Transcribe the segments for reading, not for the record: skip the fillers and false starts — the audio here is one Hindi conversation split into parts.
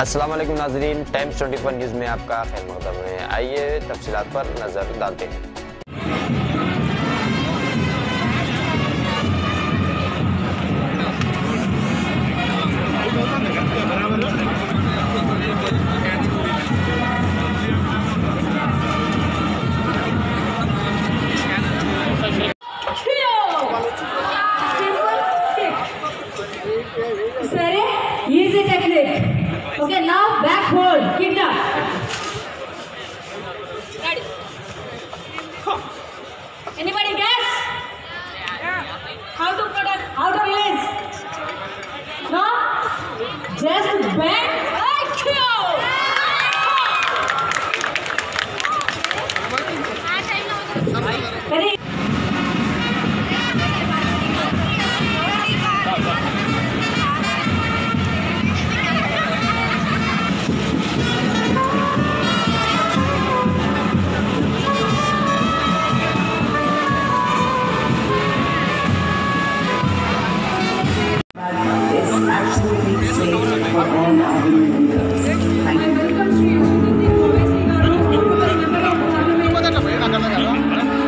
अस्सलाम वालेकुम नाज़रीन, टाइम्स 24 न्यूज़ में आपका खैर मक़दम है। आइए तफसीलात पर नज़र डालते हैं। Easy technique. Okay, now back hold, kidnap. Ready. Anybody guess? How to product? How to release? No? Just bend. Ready? Absolutely safe for all our members. Thank you. Welcome Sri Joel Member of Parliament.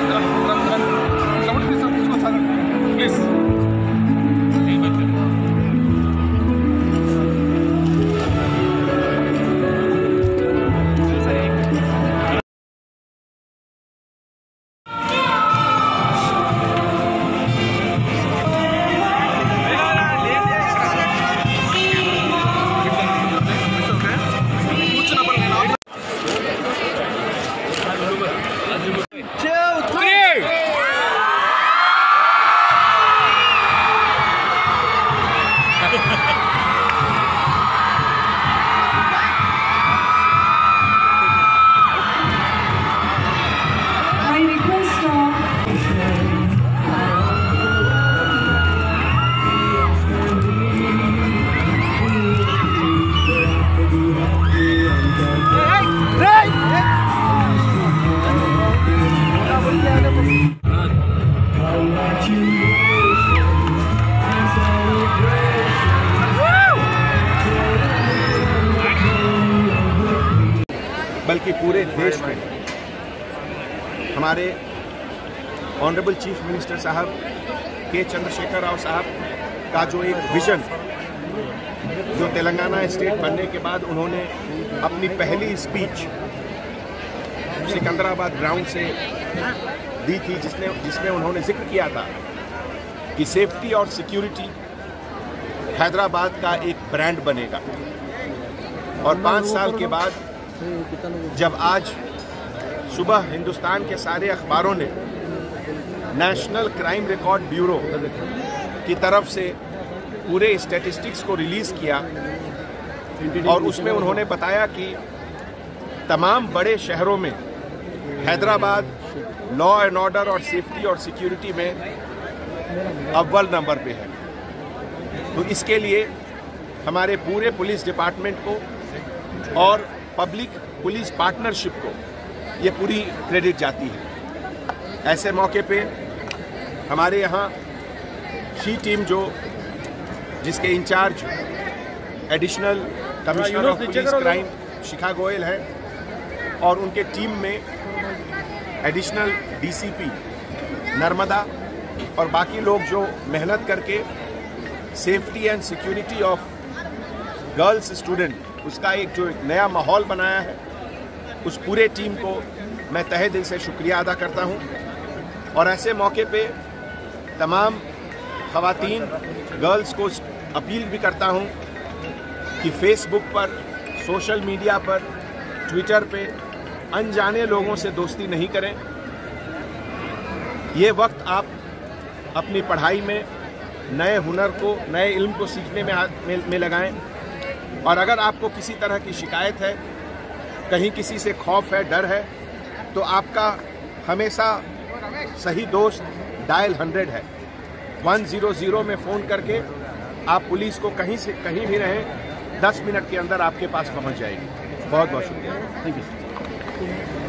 बल्कि पूरे देश में हमारे ऑनरेबल चीफ मिनिस्टर साहब के चंद्रशेखर राव साहब का जो एक विजन जो तेलंगाना स्टेट बनने के बाद उन्होंने अपनी पहली स्पीच सिकंदराबाद ग्राउंड से दी थी, जिसमें उन्होंने जिक्र किया था कि सेफ्टी और सिक्योरिटी हैदराबाद का एक ब्रांड बनेगा। और 5 साल के बाद जब आज सुबह हिंदुस्तान के सारे अखबारों ने नेशनल क्राइम रिकॉर्ड ब्यूरो की तरफ से पूरे स्टैटिस्टिक्स को रिलीज किया और उसमें उन्होंने बताया कि तमाम बड़े शहरों में हैदराबाद लॉ एंड ऑर्डर और सेफ्टी और सिक्योरिटी में अव्वल नंबर पे है, तो इसके लिए हमारे पूरे पुलिस डिपार्टमेंट को और पब्लिक पुलिस पार्टनरशिप को ये पूरी क्रेडिट जाती है। ऐसे मौके पे हमारे यहाँ शी टीम जिसके incharge additional commissioner of police crime Shikha Goyal है और उनके टीम में एडिशनल डीसीपी नर्मदा और बाकी लोग जो मेहनत करके safety and security of girls student उसका एक जो नया माहौल बनाया है, उस पूरे टीम को मैं तहे दिल से शुक्रिया अदा करता हूं। और ऐसे मौके पे तमाम ख़वातीन गर्ल्स को अपील भी करता हूं कि फेसबुक पर, सोशल मीडिया पर, ट्विटर पे अनजाने लोगों से दोस्ती नहीं करें। ये वक्त आप अपनी पढ़ाई में नए हुनर को, नए इल्म को सीखने में लगाएं। और अगर आपको किसी तरह की शिकायत है, कहीं किसी से खौफ है, डर है, तो आपका हमेशा सही दोस्त डायल 100 है। 100 में फ़ोन करके आप पुलिस को कहीं भी रहें, 10 मिनट के अंदर आपके पास पहुंच जाएगी। बहुत बहुत शुक्रिया। Thank you.